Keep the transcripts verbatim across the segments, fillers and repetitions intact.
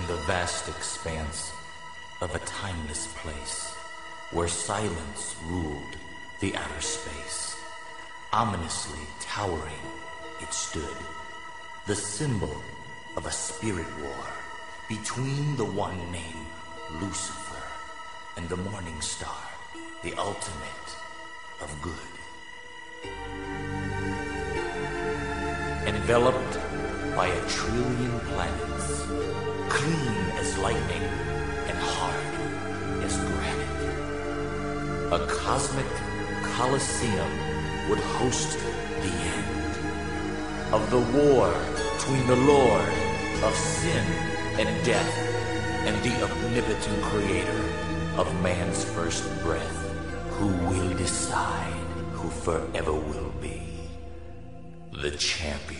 in the vast expanse of a timeless place where silence ruled the outer space. Ominously towering, it stood, the symbol of a spirit war between the one named Lucifer and the morning star, the ultimate of good. Enveloped by a trillion planets, clean as lightning and hard as granite, a cosmic coliseum would host the end of the war between the Lord of sin and death and the Omnipotent Creator of man's first breath, who will decide who forever will be the champion.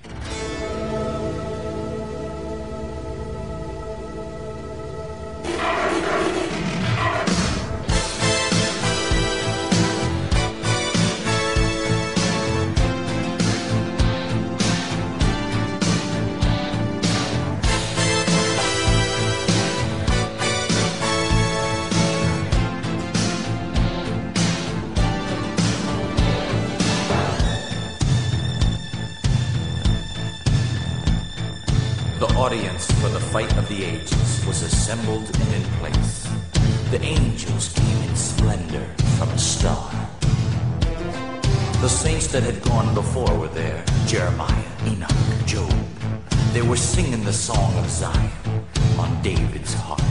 The audience for the fight of the ages was assembled and in place. The angels came in splendor from a star. The saints that had gone before were there, Jeremiah, Enoch, Job. They were singing the song of Zion on David's harp.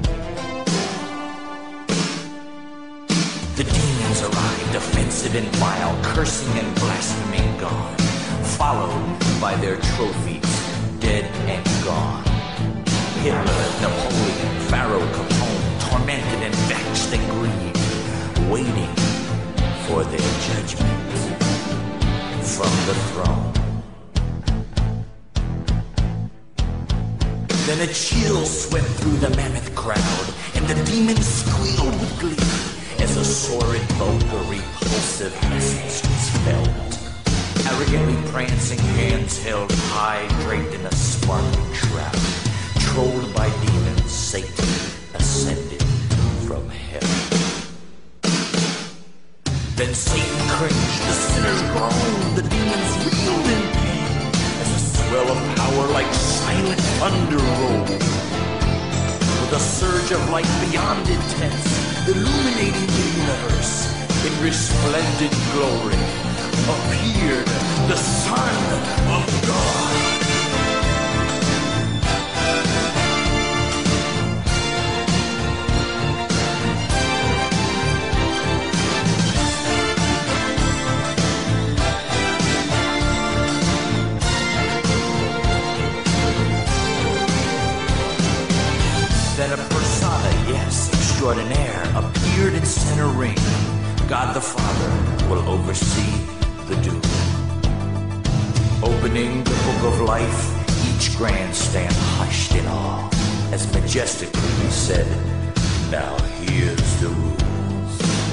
The demons arrived, offensive and vile, cursing and blaspheming God, followed by their trophies, dead and gone. Hitler, Napoleon, Pharaoh, Capone, tormented and vexed and grieved, waiting for their judgment from the throne. Then a chill swept through the mammoth crowd, and the demons squealed with glee as a sordid, vulgar, repulsive message was felt. Arrogantly prancing, hands held high, draped in a sparkling shroud. Trolled by demons, Satan ascended from hell. Then Satan cringed, the sinners groaned, the demons reeled in pain, as a swell of power like silent thunder rolled. With a surge of light beyond intense, illuminating the universe in resplendent glory, appeared the Son of God. Then a persona, yes, extraordinaire, appeared in center ring. God the Father will oversee the doom. Opening the book of life, each grandstand hushed in awe, as majestically he said, "Now here's the rules.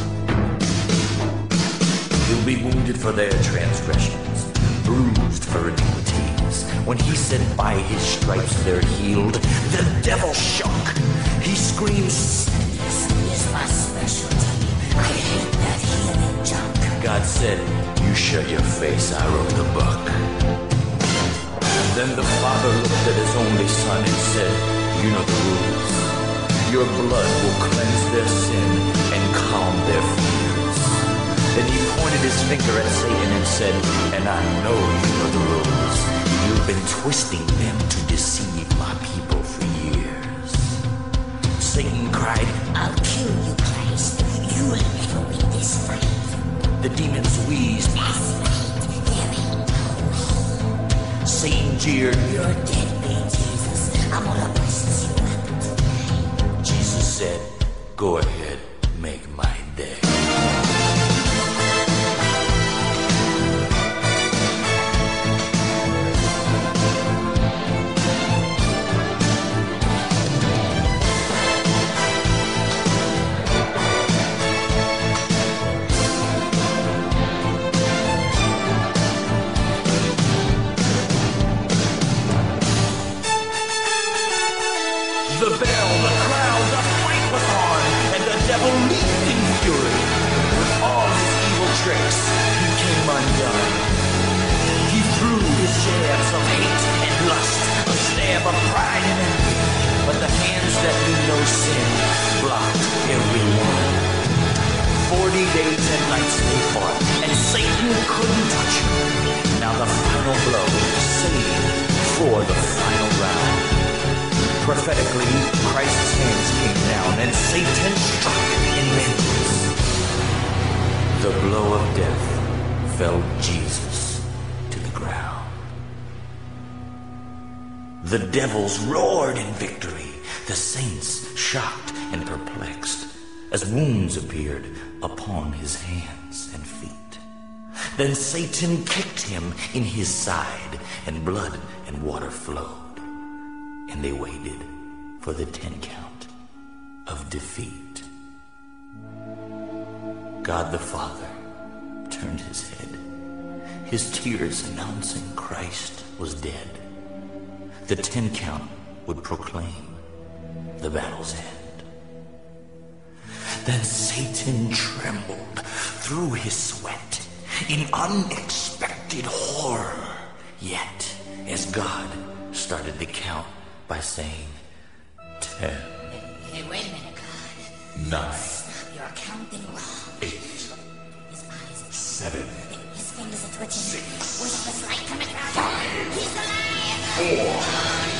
You'll be wounded for their transgressions, bruised for iniquities." When he said by his stripes they're healed, the devil shook. He screamed, "This is my specialty. I hate that healing junk." God said, "You shut your face, I wrote the book." And then the Father looked at his only Son and said, "You know the rules. Your blood will cleanse their sin and calm their fears." Then he pointed his finger at Satan and said, "And I know you know the rules. You've been twisting them to deceive my people for years." Satan cried, "I'll kill you, Christ. You will never win this fight." The demons wheezed. "That's right. There ain't no way." Satan jeered, "You're dead, man, Jesus. I'm gonna bust you up." Jesus said, "Go ahead, make my day." fought, and Satan couldn't touch him. Now the final blow, saved for the final round. Prophetically, Christ's hands came down, and Satan struck in vengeance. The blow of death fell Jesus to the ground. The devils roared in victory, the saints shocked and perplexed, as wounds appeared upon his hands and feet. Then Satan kicked him in his side, and blood and water flowed, and they waited for the ten count of defeat. God the Father turned his head, his tears announcing Christ was dead. The ten count would proclaim the battle's end. Then Satan trembled through his sweat in unexpected horror. Yet, as God started the count by saying, ten. Hey, wait a minute, God. Nine. Stop, you're counting wrong. Eight. His eyes are... Seven. His fingers are twitching. Six. Where's the light coming from? Five. He's alive! Four.